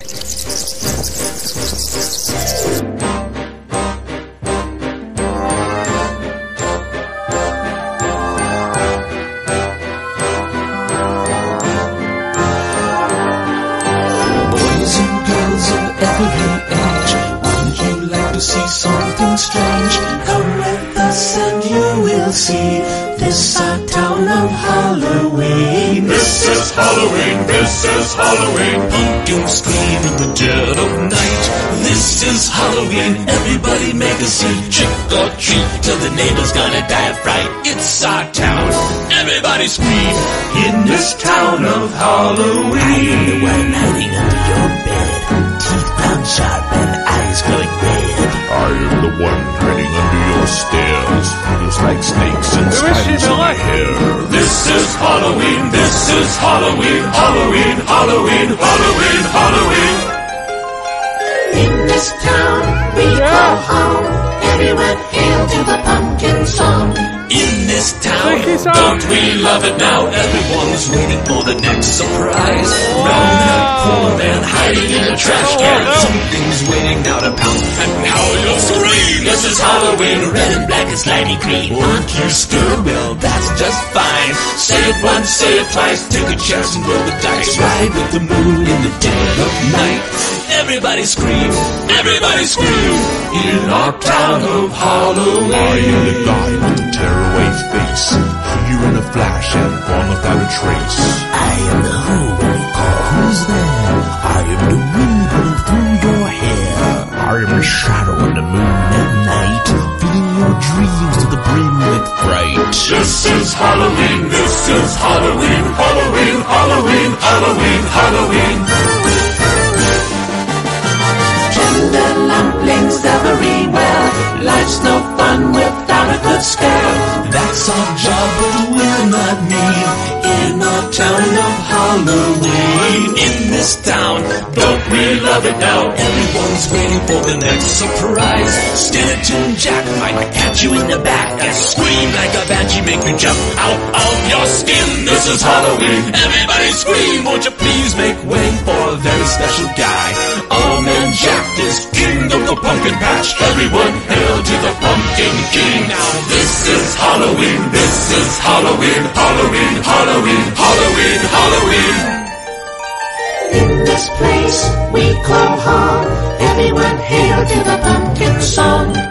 See something strange. Come with us and you will see. This our town of Halloween. This is Halloween, this is Halloween. Pumpkins scream in the dead of night. This is Halloween, everybody make a scene. Trick or treat till the neighbor's gonna die of fright. It's our town, everybody scream. In this town of Halloween. I am the one hiding under your bed, teeth found sharp and eyes glowing red. I am the one hiding under your stairs, feels like snakes and spiders in my hair. This is Halloween, this is Halloween, Halloween, Halloween, Halloween, Halloween. In this town we call home, everyone hail to the pumpkin song. In this town, don't we love it now? Everyone's waiting for the next surprise. Round that poor man hiding in a trash can. Something's waiting now to pounce and howl your scream. This is Halloween, red and black and slimy green. Aren't you scared? Well, that's just fine. Say it once, say it twice. Take a chance and roll the dice. Ride with the moon in the dead of night. Everybody scream, everybody scream. In our town of Halloween. I am the guy with the tearaway face, here in a flash and gone without a trace. I am the who when you call who's there. I am the wind blowing through your hair. I am the shadow on the moon at night, filling your dreams to the brim with fright. This is Halloween, this is Halloween, Halloween, Halloween, Halloween, Halloween. Gender lumplings everywhere. Life's no fun without a good scare. That's our job, but we're not mean. In our town of Halloween. In this town, don't we love it now? Everyone's waiting for the next surprise. Skeleton Jack might catch you in the back and scream like a banshee, make you jump out of your skin. This is Halloween, everybody scream. Won't you please make way for a very special guy? Old Man Jack is king of the pumpkin patch. Everyone hail to the pumpkin king. Now this is Halloween, this is Halloween, Halloween, Halloween, Halloween, Halloween. In this place we call home, everyone hail to the pumpkin song.